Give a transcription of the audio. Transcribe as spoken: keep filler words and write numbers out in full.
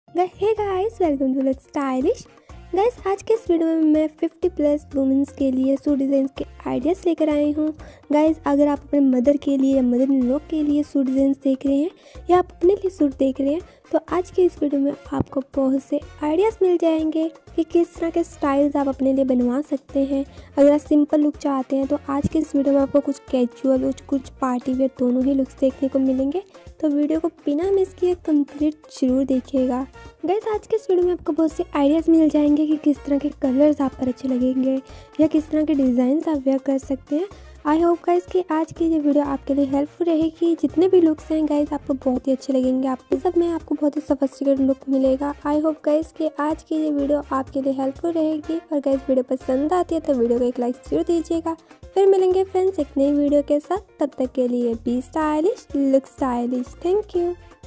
Hey guys, welcome to look stylish. Guys, आज के इस वीडियो में मैं फिफ्टी प्लस वुमेन्स के लिए सूट डिज़ाइन के आइडियाज़ लेकर आई हूँ। गाइस, अगर आप अपने मदर के लिए या मदर इन लॉ के लिए सूट डिज़ाइन देख रहे हैं या आप अपने लिए सूट देख रहे हैं तो आज के इस वीडियो में आपको बहुत से आइडियाज़ मिल जाएंगे कि किस तरह के स्टाइल्स आप अपने लिए बनवा सकते हैं। अगर आप सिंपल लुक चाहते हैं तो आज के इस वीडियो में आपको कुछ कैजुअल और कुछ पार्टी वेयर दोनों ही लुक्स देखने को मिलेंगे, तो वीडियो को बिना मिस किए कंप्लीट जरूर देखिएगा। गाइस, आज के इस वीडियो में आपको बहुत से आइडियाज़ मिल जाएंगे कि किस तरह के कलर्स आप पर अच्छे लगेंगे या किस तरह के डिज़ाइन आप वेयर कर सकते हैं। आई होप गाइस कि आज की ये वीडियो आपके लिए हेल्पफुल रहेगी। जितने भी लुक्स हैं गाइस आपको बहुत ही अच्छे लगेंगे, आपके सब में आपको बहुत ही सोफिस्टिकेटेड लुक मिलेगा। आई होप गाइस कि आज की ये वीडियो आपके लिए हेल्पफुल रहेगी। और गाइस, वीडियो पसंद आती है तो वीडियो को एक लाइक जरूर दीजिएगा। फिर मिलेंगे फ्रेंड्स एक नई वीडियो के साथ, तब तक के लिए be stylish, look stylish. Thank you.